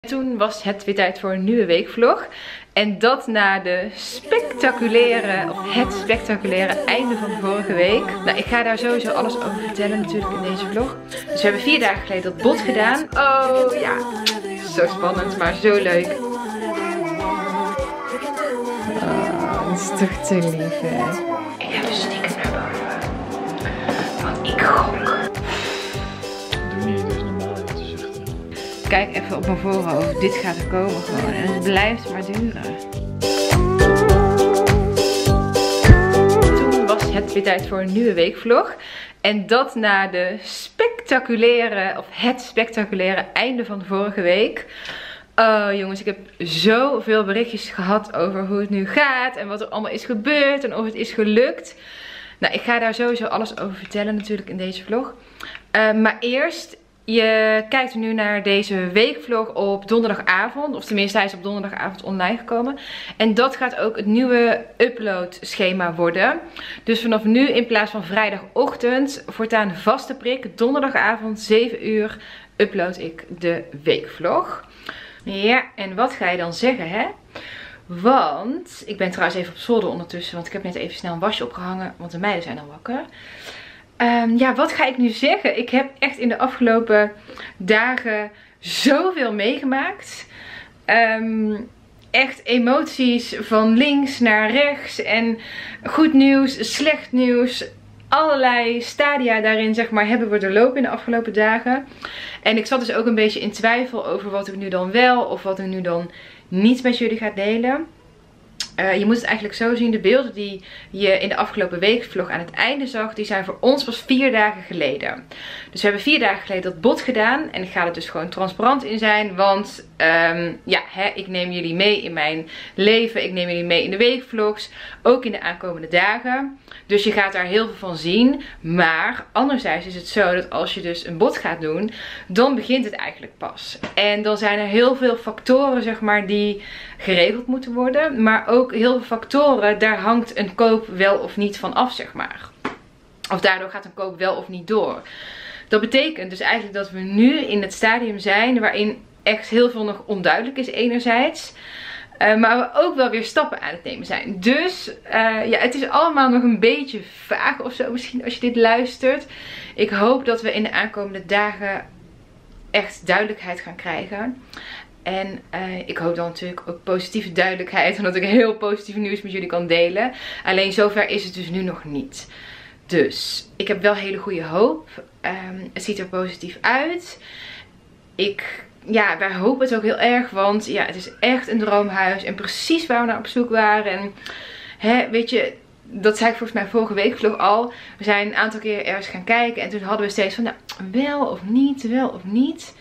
Toen was het weer tijd voor een nieuwe weekvlog. En dat na de spectaculaire, of het spectaculaire einde van de vorige week. Nou, ik ga daar sowieso alles over vertellen natuurlijk in deze vlog. Dus we hebben 4 dagen geleden dat bod gedaan. Oh ja, zo spannend, maar zo leuk. Oh, dat is toch te lief, hè? Ik heb een stiekem naar boven. Want ik gok. Kijk even op mijn voorhoofd. Dit gaat er komen gewoon. En het blijft maar duren. Toen was het weer tijd voor een nieuwe weekvlog. En dat na de spectaculaire, of het spectaculaire einde van de vorige week. Oh jongens, ik heb zoveel berichtjes gehad over hoe het nu gaat. En wat er allemaal is gebeurd. En of het is gelukt. Nou, ik ga daar sowieso alles over vertellen natuurlijk in deze vlog. Maar eerst... Je kijkt nu naar deze weekvlog op donderdagavond. Of tenminste, hij is op donderdagavond online gekomen. En dat gaat ook het nieuwe uploadschema worden. Dus vanaf nu in plaats van vrijdagochtend, voortaan vaste prik. Donderdagavond 7 uur upload ik de weekvlog. Ja, en wat ga je dan zeggen, hè? Want, ik ben trouwens even op zolder ondertussen. Want ik heb net even snel een wasje opgehangen. Want de meiden zijn al wakker. Ja, wat ga ik nu zeggen? Ik heb echt in de afgelopen dagen zoveel meegemaakt. Echt emoties van links naar rechts. En goed nieuws, slecht nieuws. Allerlei stadia daarin, zeg maar, hebben we doorlopen in de afgelopen dagen. En ik zat dus ook een beetje in twijfel over wat ik nu dan wel of wat ik nu dan niet met jullie ga delen. Je moet het eigenlijk zo zien, de beelden die je in de afgelopen weekvlog aan het einde zag, die zijn voor ons pas 4 dagen geleden. Dus we hebben 4 dagen geleden dat bod gedaan. En ik ga er dus gewoon transparant in zijn. Want ja, ik neem jullie mee in mijn leven. Ik neem jullie mee in de weekvlogs. Ook in de aankomende dagen. Dus je gaat daar heel veel van zien. Maar anderzijds is het zo dat als je dus een bod gaat doen, dan begint het eigenlijk pas. En dan zijn er heel veel factoren, zeg maar, die geregeld moeten worden. Maar ook heel veel factoren, daar hangt een koop wel of niet van af, zeg maar. Of daardoor gaat een koop wel of niet door. Dat betekent dus eigenlijk dat we nu in het stadium zijn waarin echt heel veel nog onduidelijk is enerzijds. Maar we ook wel weer stappen aan het nemen zijn. Dus ja, het is allemaal nog een beetje vaag of zo misschien als je dit luistert. Ik hoop dat we in de aankomende dagen echt duidelijkheid gaan krijgen. En ik hoop dan natuurlijk ook positieve duidelijkheid. Omdat ik heel positief nieuws met jullie kan delen. Alleen zover is het dus nu nog niet. Dus ik heb wel hele goede hoop. Het ziet er positief uit. Ja, wij hopen het ook heel erg. Want ja, het is echt een droomhuis. En precies waar we naar op zoek waren. En weet je, dat zei ik volgens mij vorige week vlog al. We zijn een aantal keer ergens gaan kijken. En toen hadden we steeds van, nou, wel of niet, wel of niet.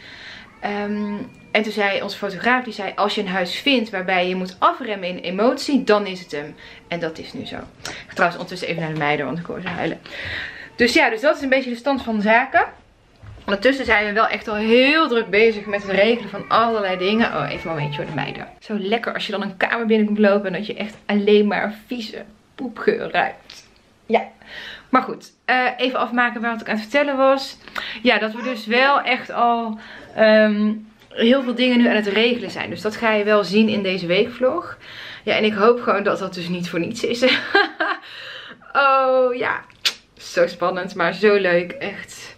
En toen zei onze fotograaf, die zei, als je een huis vindt waarbij je moet afremmen in emotie, dan is het hem. En dat is nu zo. Ik ga trouwens ondertussen even naar de meiden, want ik hoor ze huilen. Dus ja, dus dat is een beetje de stand van de zaken. Ondertussen zijn we wel echt al heel druk bezig met het regelen van allerlei dingen. Oh, even een momentje voor de meiden. Zo lekker als je dan een kamer binnen komt lopen en dat je echt alleen maar vieze poepgeur ruikt. Ja. Maar goed, even afmaken waar ik aan het vertellen was. Ja, dat we dus wel echt al heel veel dingen nu aan het regelen zijn. Dus dat ga je wel zien in deze weekvlog. Ja, en ik hoop gewoon dat dat dus niet voor niets is. Oh ja, zo spannend, maar zo leuk, echt.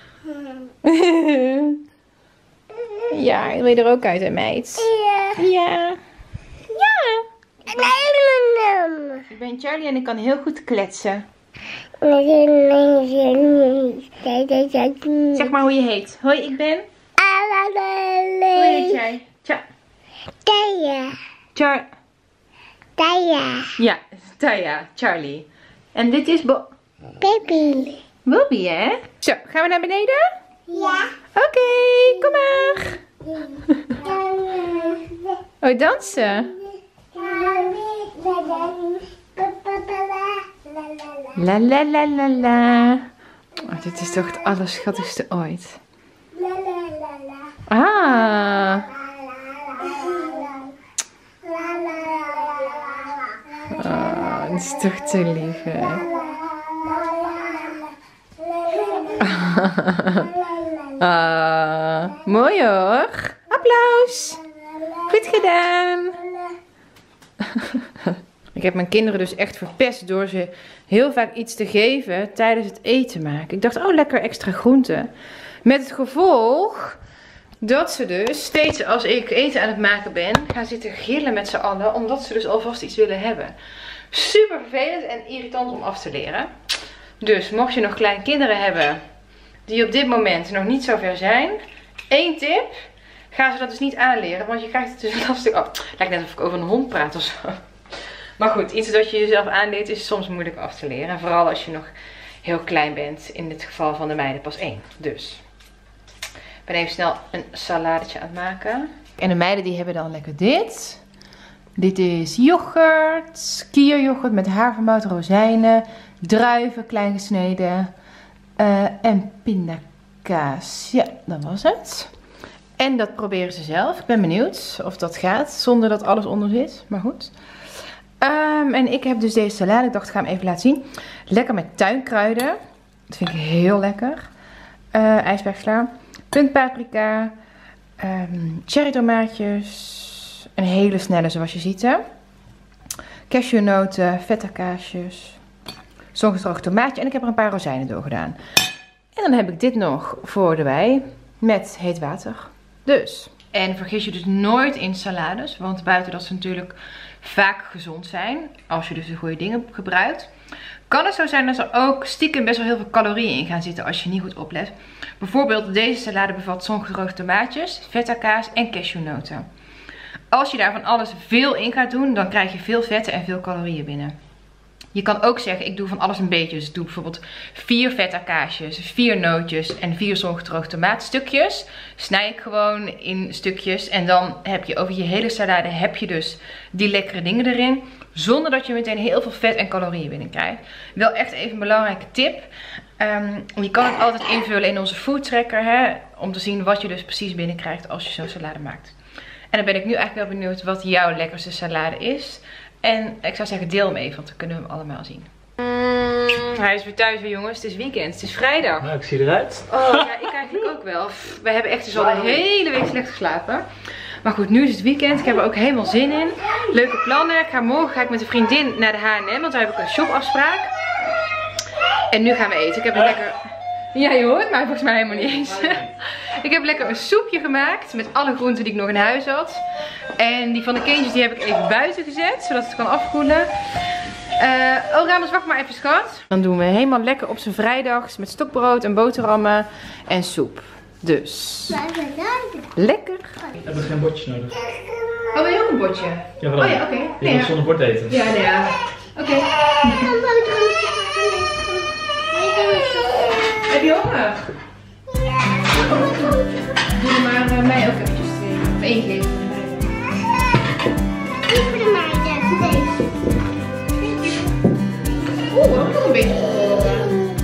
Ja, wil je er ook uit, hè, meid? Ja. Ja. Ja. Ik ben Charlie en ik kan heel goed kletsen. Zeg maar hoe je heet. Hoi, ik ben... Hoe heet jij? Taya. Taya. Ja, Taya. Charlie. En dit is Baby. Bobby, hè? Zo, gaan we naar beneden? Ja. Oké, kom maar. Oh, dansen. La la la la la. Oh, dit is toch het allerschattigste ooit. Ah. Oh, dit is toch te lief, hè? Mooi hoor. Happy. Applaus. Goed gedaan. Ik heb mijn kinderen dus echt verpest door ze heel vaak iets te geven tijdens het eten maken. Ik dacht, oh lekker extra groente. Met het gevolg dat ze dus steeds als ik eten aan het maken ben, gaan zitten gillen met z'n allen. Omdat ze dus alvast iets willen hebben. Super vervelend en irritant om af te leren. Dus mocht je nog kleine kinderen hebben die op dit moment nog niet zo ver zijn. 1 tip. Ga ze dat dus niet aanleren. Want je krijgt het dus lastig af. Het lijkt net of ik over een hond praat of zo. Maar goed, iets dat je jezelf aanleert is soms moeilijk af te leren. En vooral als je nog heel klein bent. In dit geval van de meiden pas 1. Dus ik ben even snel een saladetje aan het maken. En de meiden die hebben dan lekker dit. Dit is yoghurt. Kieryoghurt met havermout, rozijnen. Druiven klein gesneden. En pindakaas. Ja, dat was het. En dat proberen ze zelf. Ik ben benieuwd of dat gaat. Zonder dat alles onder zit. Maar goed. En ik heb dus deze salade. Ik dacht, ik ga hem even laten zien. Lekker met tuinkruiden. Dat vind ik heel lekker. IJsbergsla. Puntpaprika. Cherry tomaatjes. Een hele snelle zoals je ziet. Hè? Cashewnoten. Feta kaasjes. Zongedroogd tomaatje. En ik heb er een paar rozijnen door gedaan. En dan heb ik dit nog voor de wei. Met heet water. Dus. En vergis je dus nooit in salades. Want buiten dat ze natuurlijk vaak gezond zijn. Als je dus de goede dingen gebruikt. Kan het zo zijn dat er ook stiekem best wel heel veel calorieën in gaan zitten als je niet goed oplet. Bijvoorbeeld deze salade bevat zongedroogde tomaatjes, feta kaas en cashewnoten. Als je daar van alles veel in gaat doen, dan krijg je veel vetten en veel calorieën binnen. Je kan ook zeggen, ik doe van alles een beetje. Dus ik doe bijvoorbeeld 4 feta kaasjes, 4 nootjes en 4 zongedroogde tomaatstukjes. Snij ik gewoon in stukjes. En dan heb je over je hele salade heb je dus die lekkere dingen erin. Zonder dat je meteen heel veel vet en calorieën binnenkrijgt. Wel echt even een belangrijke tip. Je kan het altijd invullen in onze food tracker. Hè, om te zien wat je dus precies binnenkrijgt als je zo'n salade maakt. En dan ben ik nu eigenlijk wel benieuwd wat jouw lekkerste salade is. En ik zou zeggen, deel hem even, want dan kunnen we hem allemaal zien. Hij is weer thuis weer, jongens. Het is weekend. Het is vrijdag. Nou, ik zie eruit. Oh ja, ik eigenlijk ook wel. We hebben echt dus al de hele week slecht geslapen. Maar goed, nu is het weekend. Ik heb er ook helemaal zin in. Leuke plannen. Morgen ga ik met een vriendin naar de H&M, want daar heb ik een shopafspraak. En nu gaan we eten. Ik heb een lekker... Ja, je hoort mij volgens mij helemaal niet eens. Ik heb lekker een soepje gemaakt met alle groenten die ik nog in huis had. En die van de kindjes die heb ik even buiten gezet, zodat het kan afkoelen. Oh Ramos, wacht maar even schat. Dan doen we helemaal lekker op zijn vrijdags met stokbrood en boterhammen en soep. Dus. Lekker. We hebben geen bordje nodig. Oh, wil je ook een bordje? Ja, wel. Oh ja, oké. Je moet zonder bord eten. Ja, nee, ja. Oké. Heb je honger? Doe er maar mij ook eventjes 2. Of 1 keer voor de meiden. Niet voor de meiden, voor deze. Oeh, ook nog een beetje gehoord.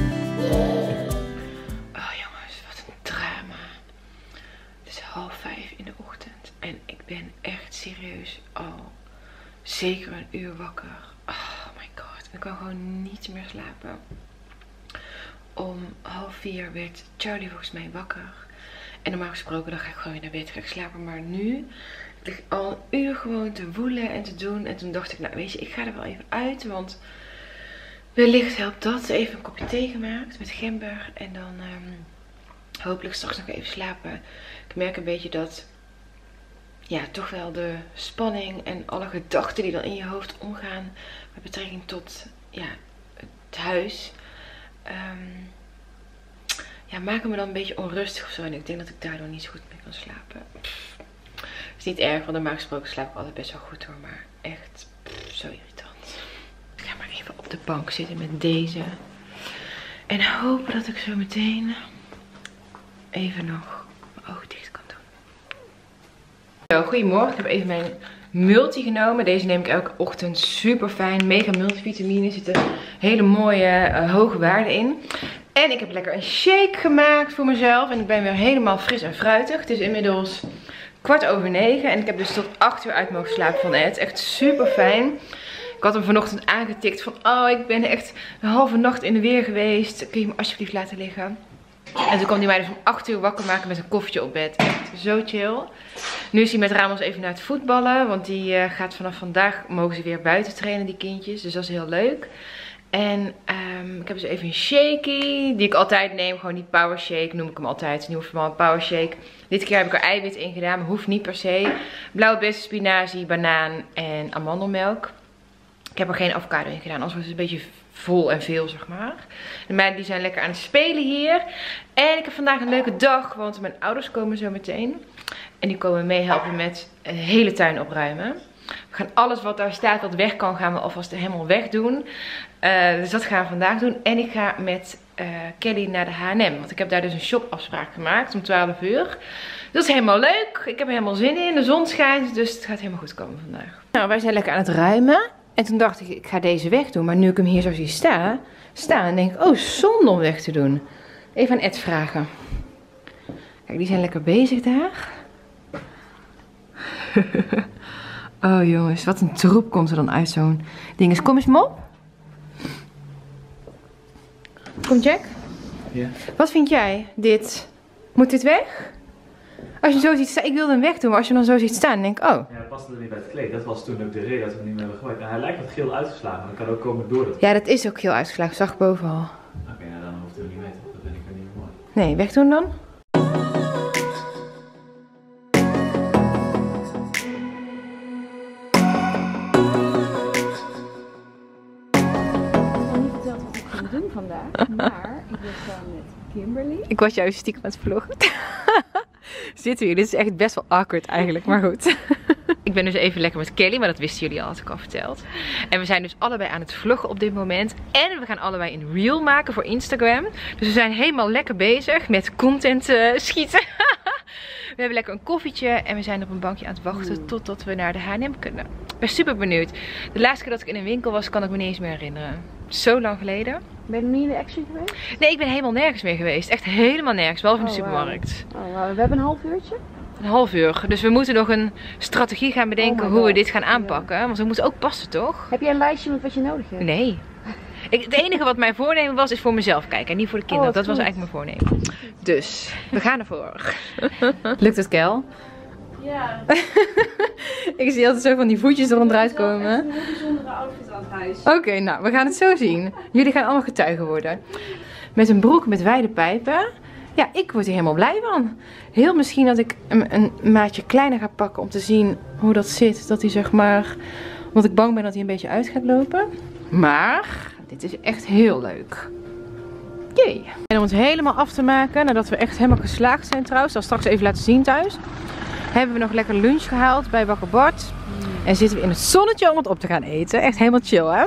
Oh jongens, wat een drama. Het is 4:30 in de ochtend. En ik ben echt serieus al zeker een uur wakker. Oh my god, ik kan gewoon niet meer slapen. Om 3:30 werd Charlie volgens mij wakker. En normaal gesproken dan ga ik gewoon weer naar bed, ga ik slapen. Maar nu lig ik al een uur gewoon te woelen en te doen. En toen dacht ik, nou weet je, ik ga er wel even uit. Want wellicht helpt dat. Even een kopje thee gemaakt met gember. En dan hopelijk straks nog even slapen. Ik merk een beetje dat, ja, toch wel de spanning en alle gedachten die dan in je hoofd omgaan. Met betrekking tot, ja, het huis. Ja, maken me dan een beetje onrustig of zo. En ik denk dat ik daardoor niet zo goed meer kan slapen. Het is niet erg, want normaal gesproken slaap ik altijd best wel goed hoor. Maar echt zo irritant. Ik ga maar even op de bank zitten met deze. En hopen dat ik zo meteen even nog mijn ogen dicht kan doen. Zo, goedemorgen. Ik heb even mijn multi genomen. Deze neem ik elke ochtend. Super fijn. Mega multivitamine. Er zitten hele mooie hoge waarden in. En ik heb lekker een shake gemaakt voor mezelf. En ik ben weer helemaal fris en fruitig. Het is inmiddels 9:15. En ik heb dus tot 8 uur uit mogen slapen van Ed. Echt super fijn. Ik had hem vanochtend aangetikt van, oh, ik ben echt een halve nacht in de weer geweest. Kun je me alsjeblieft laten liggen? En toen kwam hij mij dus om 8 uur wakker maken met een koffietje op bed. Echt zo chill. Nu is hij met Ramos even naar het voetballen. Want die gaat vanaf vandaag, mogen ze weer buiten trainen, die kindjes. Dus dat is heel leuk. En ik heb dus even een shakie, die ik altijd neem. Gewoon die power shake, noem ik hem altijd. Nieuwe formaal power shake. Dit keer heb ik er eiwit in gedaan, maar hoeft niet per se. Blauwe bessen, spinazie, banaan en amandelmelk. Ik heb er geen avocado in gedaan, anders wordt het een beetje vol en veel, zeg maar. De meiden die zijn lekker aan het spelen hier. En ik heb vandaag een leuke dag, want mijn ouders komen zo meteen. En die komen meehelpen met een hele tuin opruimen. We gaan alles wat daar staat, wat weg kan, gaan we alvast helemaal wegdoen. Dus dat gaan we vandaag doen. En ik ga met Kelly naar de H&M. Want ik heb daar dus een shopafspraak gemaakt om 12 uur. Dat is helemaal leuk. Ik heb er helemaal zin in. De zon schijnt, dus het gaat helemaal goed komen vandaag. Nou, wij zijn lekker aan het ruimen. En toen dacht ik ga deze wegdoen. Maar nu ik hem hier zo zie staan, denk ik, oh, zonde om weg te doen. Even aan Ed vragen. Kijk, die zijn lekker bezig daar. Oh jongens, wat een troep komt er dan uit zo'n ding. Kom eens mop. Kom Jack. Ja. Wat vind jij? Dit? Moet dit weg? Als je zo ziet staan, ik wilde hem wegdoen, maar als je hem dan zo ziet staan, denk ik, oh. Ja, het paste er niet bij het kleed. Dat was toen ook de reden dat we hem niet meer hebben gebruikt. En hij lijkt wat geel uitgeslagen, maar dat kan ook komen door het. Ja, dat is ook heel uitgeslagen, zag ik bovenal. Oké, nou dan hoeft het er niet mee, toch? Dat vind ik er niet mooi. Nee, wegdoen dan. Doen vandaag, maar ik ben gewoon met Kimberly. Ik was juist stiekem aan het vloggen. Zitten jullie, dit is echt best wel awkward eigenlijk, maar goed. Ik ben dus even lekker met Kelly, maar dat wisten jullie al, had ik al verteld. En we zijn dus allebei aan het vloggen op dit moment. En we gaan allebei een reel maken voor Instagram. Dus we zijn helemaal lekker bezig met content schieten. We hebben lekker een koffietje en we zijn op een bankje aan het wachten totdat we naar de H&M kunnen. Ik ben super benieuwd. De laatste keer dat ik in een winkel was, kan ik me niet eens meer herinneren. Zo lang geleden. Ben je nog niet in de Action geweest? Nee, ik ben helemaal nergens meer geweest. Echt helemaal nergens, behalve in de supermarkt. Wow. Oh, wow. We hebben een half uurtje. Een half uur. Dus we moeten nog een strategie gaan bedenken hoe we dit gaan aanpakken. Want we moeten ook passen, toch? Heb jij een lijstje met wat je nodig hebt? Nee. Het enige wat mijn voornemen was, is voor mezelf kijken. En niet voor de kinderen. Dat was eigenlijk mijn voornemen. Dus, we gaan ervoor. Lukt het, Kel? Ja. Ik zie altijd zo van die voetjes er onderuit komen. Het is een heel bijzondere outfit aan het huis. Oké, nou, we gaan het zo zien. Jullie gaan allemaal getuigen worden. Met een broek met wijde pijpen. Ja, ik word er helemaal blij van. Heel misschien dat ik een maatje kleiner ga pakken om te zien hoe dat zit. Dat hij zeg maar, omdat ik bang ben dat hij een beetje uit gaat lopen. Maar dit is echt heel leuk. Jee. En om het helemaal af te maken, nadat we echt helemaal geslaagd zijn trouwens. Ik zal straks even laten zien thuis. Hebben we nog lekker lunch gehaald bij Bakker Bart. En zitten we in het zonnetje om het op te gaan eten. Echt helemaal chill, hè?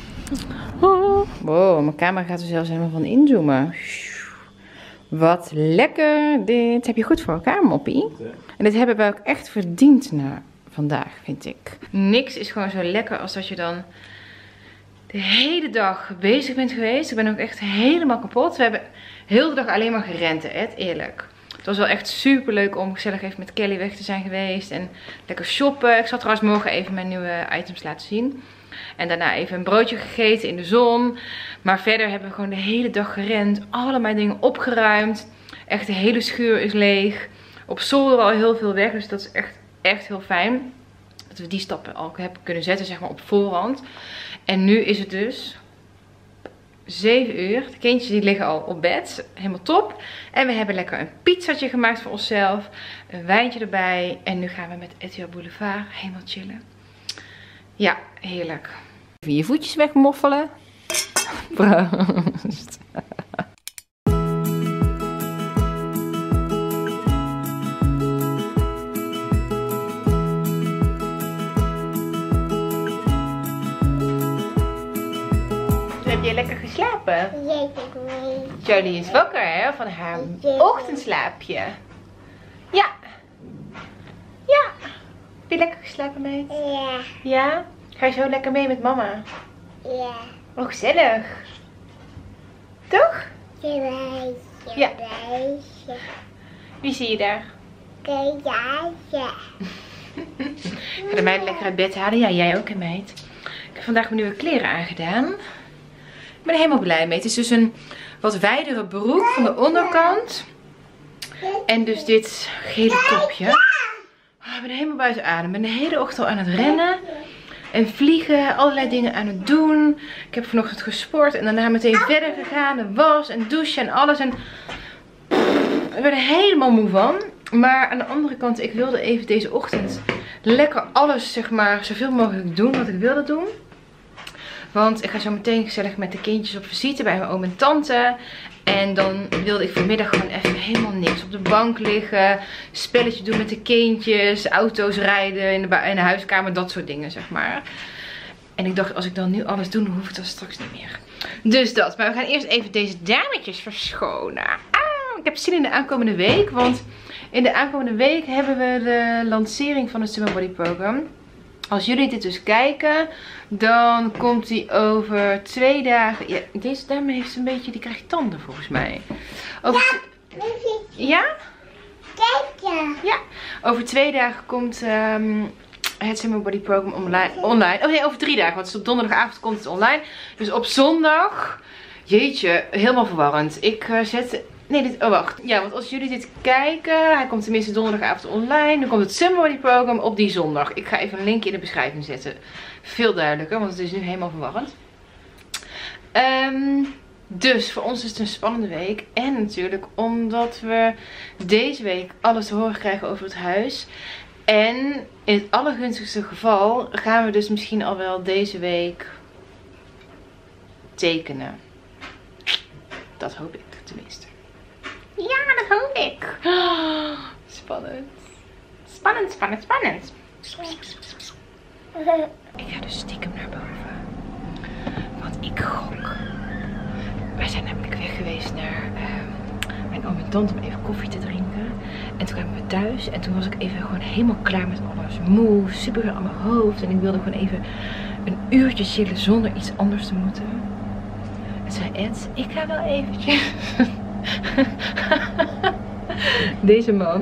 Wow, mijn camera gaat er zelfs helemaal van inzoomen. Wat lekker dit. Heb je goed voor elkaar, moppie. En dit hebben we ook echt verdiend na vandaag, vind ik. Niks is gewoon zo lekker als dat je dan de hele dag bezig bent geweest. Ik ben ook echt helemaal kapot. We hebben heel de dag alleen maar gerend, Ed, eerlijk. Het was wel echt super leuk om gezellig even met Kelly weg te zijn geweest. En lekker shoppen. Ik zal trouwens morgen even mijn nieuwe items laten zien. En daarna even een broodje gegeten in de zon. Maar verder hebben we gewoon de hele dag gerend. Allemaal dingen opgeruimd. Echt de hele schuur is leeg. Op zolder al heel veel weg. Dus dat is echt heel fijn. Dat we die stappen al hebben kunnen zetten, zeg maar, op voorhand. En nu is het dus 7 uur. De kindjes die liggen al op bed. Helemaal top. En we hebben lekker een pizzatje gemaakt voor onszelf. Een wijntje erbij. En nu gaan we met Etihad Boulevard helemaal chillen. Ja, heerlijk. Even je voetjes wegmoffelen. Proost. Heb je lekker geslapen? Jolie is wakker, hè, van haar ochtendslaapje. Ja. Ja. Heb je lekker geslapen, meid? Ja. Ja? Ga je zo lekker mee met mama? Ja. Oh, gezellig. Toch? Ja. Wie zie je daar? Ik ga de meid lekker uit bed halen. Ja, jij ook, hè, meid. Ik heb vandaag mijn nieuwe kleren aangedaan. Ik ben er helemaal blij mee. Het is dus een wat wijdere broek van de onderkant. En dus dit gele topje. Oh, ik ben helemaal buiten adem. Ik ben de hele ochtend al aan het rennen. En vliegen, allerlei dingen aan het doen. Ik heb vanochtend gesport en daarna meteen verder gegaan. De was en douchen en alles. En ik ben er helemaal moe van. Maar aan de andere kant, ik wilde even deze ochtend lekker alles, zeg maar, zoveel mogelijk doen wat ik wilde doen. Want ik ga zo meteen gezellig met de kindjes op visite bij mijn oom en tante. En dan wilde ik vanmiddag gewoon even helemaal niks. Op de bank liggen, spelletje doen met de kindjes, auto's rijden in de huiskamer, dat soort dingen, zeg maar. En ik dacht, als ik dan nu alles doe, dan hoef ik dat straks niet meer. Dus dat. Maar we gaan eerst even deze dametjes verschonen. Ik heb zin in de aankomende week, want in de aankomende week hebben we de lancering van het Summer Body Program. Als jullie dit dus kijken, dan komt die over 2 dagen. Ja, deze dame heeft een beetje, die krijgt tanden volgens mij. Ja? Kijk. Ja. Over 2 dagen komt het Summer Body Program online. Oh nee, over 3 dagen, want op donderdagavond komt het online. Dus op zondag, jeetje, helemaal verwarrend. Ik zet... Nee, oh wacht. Ja, want als jullie dit kijken, hij komt tenminste donderdagavond online. Dan komt het Summer Body Program op die zondag. Ik ga even een linkje in de beschrijving zetten. Veel duidelijker, want het is nu helemaal verwarrend. Dus voor ons is het een spannende week. En natuurlijk omdat we deze week alles te horen krijgen over het huis. En in het allergunstigste geval gaan we dus misschien al wel deze week tekenen. Dat hoop ik tenminste. Ja, dat hoop ik. Oh, spannend. Spannend, spannend, spannend. Ik ga dus stiekem naar boven. Want ik gok. Wij zijn namelijk weg geweest naar mijn oom en tante om even koffie te drinken. En toen kwamen we thuis. En toen was ik even gewoon helemaal klaar met alles. Moe, super aan mijn hoofd. En ik wilde gewoon even een uurtje chillen zonder iets anders te moeten. En zei Ed, ik ga wel eventjes... Deze man.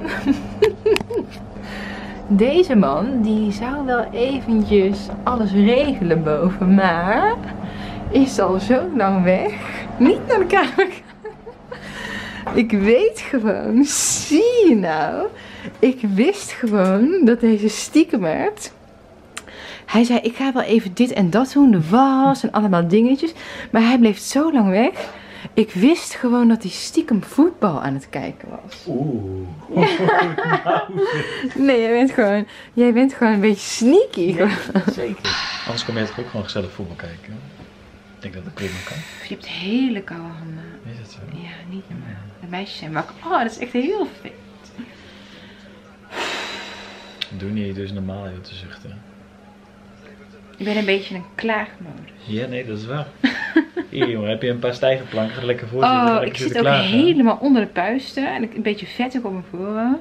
Deze man, die zou wel eventjes alles regelen boven, maar is al zo lang weg. Niet naar de kamer. Ik weet gewoon, zie je nou? Ik wist gewoon dat deze stiekemert. Hij zei, ik ga wel even dit en dat doen, de was en allemaal dingetjes. Maar hij bleef zo lang weg. Ik wist gewoon dat hij stiekem voetbal aan het kijken was. Oeh. Ja. Nee, jij bent gewoon een beetje sneaky. Ja, zeker. Anders kom je toch ook gewoon gezellig voetbal kijken. Ik denk dat dat prima kan. Je hebt hele koude handen. Is dat zo? Ja, niet normaal. De meisjes zijn wakker. Oh, dat is echt heel vet. Doe niet dus normaal heel te zuchten. Ik ben een beetje een klaagmodus. Ja, nee, dat is waar. Hier jongen, heb je een paar stijgerplanken, ga lekker voor zitten. Oh, ik zit ook helemaal onder de puisten. En een beetje vet ook op mijn voren.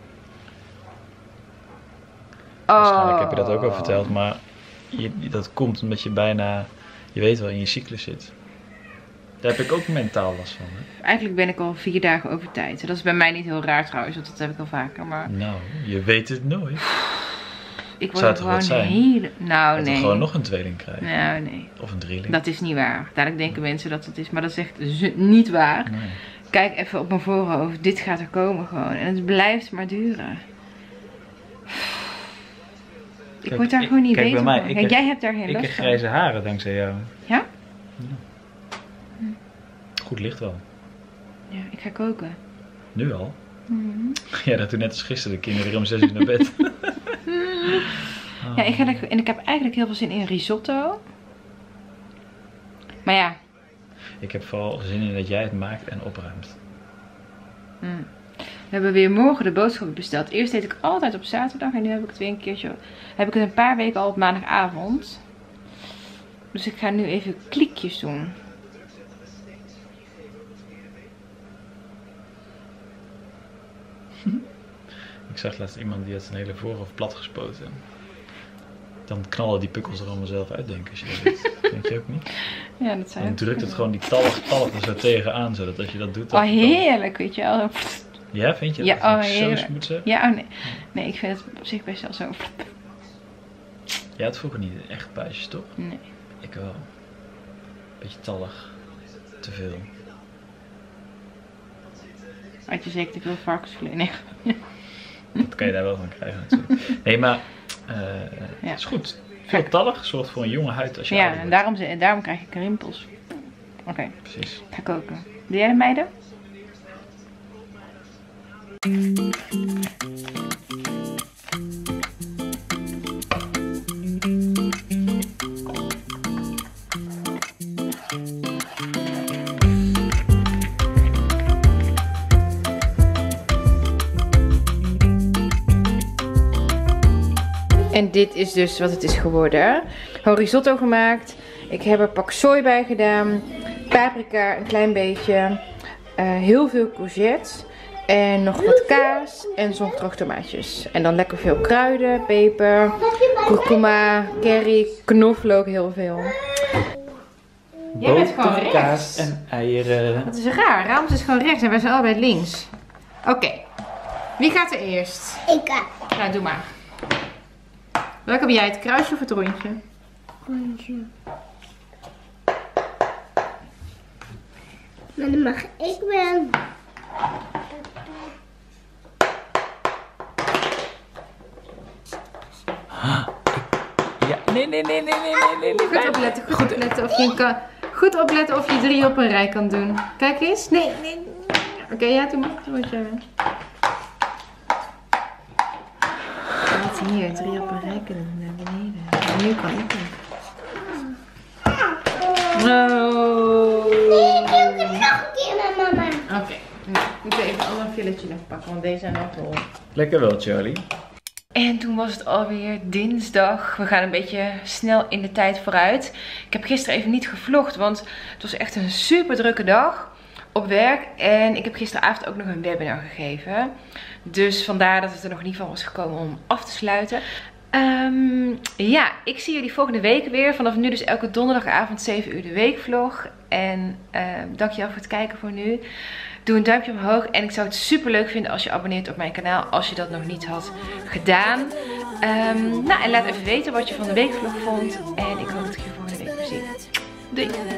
Waarschijnlijk heb je dat ook al verteld, maar dat komt omdat je bijna, je weet wel, in je cyclus zit. Daar heb ik ook mentaal last van. Hè? Eigenlijk ben ik al 4 dagen over tijd. Dat is bij mij niet heel raar trouwens, want dat heb ik al vaker. Maar... Nou, je weet het nooit. Ik word er gewoon hele... Nou, nee. Dat gewoon nog een tweeling krijgen. Nou, nee. Of een drieling. Dat is niet waar. Dadelijk denken mensen dat het is, maar dat is echt niet waar. Nee. Kijk even op mijn voorhoofd. Dit gaat er komen gewoon. En het blijft maar duren. Ik word daar gewoon niet beter van. Kijk, jij hebt daar geen last van. Ik heb grijze haren dankzij jou. Ja? Goed licht wel. Ja, ik ga koken. Nu al? Ja, dat toen net als gisteren de kinderen weer om 6 uur naar bed. Ja, ik heb eigenlijk heel veel zin in risotto. Maar ja. Ik heb vooral zin in dat jij het maakt en opruimt. We hebben weer morgen de boodschappen besteld. Eerst deed ik altijd op zaterdag en nu heb ik het weer een keertje. Heb ik het een paar weken al op maandagavond. Dus ik ga nu even klikjes doen. Ik zag laatst iemand die had zijn hele voorhoofd plat gespoten. Dan knallen die pukkels er allemaal zelf uit, denk ik, als je dat doet. Denk je ook niet? Ja, dat zou je. Dan drukt het gewoon die tallig er zo tegenaan, zodat als je dat doet... Oh, heerlijk, weet je wel. Ja, vind je ja, dat? Oh, zo smooth zo? Ja, oh nee. Nee, ik vind het op zich best wel zo... Jij had vroeger niet echt puistjes, toch? Nee. Ik wel. Beetje tallig. Te veel. Had je zeker te veel varkensvlees? Nee. Dat kan je daar wel van krijgen natuurlijk. Nee, maar het is goed. Veeltallig zorgt voor een jonge huid als je ouder wordt. En daarom krijg ik rimpels. Oké. Precies. Ik ga koken. Doe jij de meiden? En dit is dus wat het is geworden. Gewoon risotto gemaakt. Ik heb er pak sooi bij gedaan. Paprika, een klein beetje. Heel veel courgette. En nog wat kaas. En zongedroogde tomaatjes. En dan lekker veel kruiden, peper, kurkuma, curry, knoflook, heel veel. Jij bent gewoon rechts. Kaas en eieren. Dat is raar. Rams is gewoon rechts en wij zijn allebei links. Oké. Wie gaat er eerst? Ik ga. Nou, doe maar. Welke heb jij? Het kruisje of het rondje? Rondje. Maar dan mag ik wel. Ja, nee. Goed opletten, goed opletten of je 3 op een rij kan doen. Kijk eens. Nee. Oké, ja, doe maar. Doe wat jij wil. Wat hier, 3 op een rij kunnen doen naar beneden. En nu kan ik het. No. Nee, ik doe het nog een keer met mama. Oké, nou, ik moet even een ander filletje nog pakken, want deze zijn al vol. Lekker wel, Charlie. En toen was het alweer dinsdag. We gaan een beetje snel in de tijd vooruit. Ik heb gisteren even niet gevlogd, want het was echt een super drukke dag op werk. En ik heb gisteravond ook nog een webinar gegeven. Dus vandaar dat het er nog niet van was gekomen om af te sluiten. Ja, ik zie jullie volgende week weer. Vanaf nu dus elke donderdagavond 7 uur de weekvlog. En dankjewel voor het kijken voor nu. Doe een duimpje omhoog. En ik zou het super leuk vinden als je abonneert op mijn kanaal. Als je dat nog niet had gedaan. Nou, en laat even weten wat je van de weekvlog vond. En ik hoop dat ik je volgende week weer zie. Doei!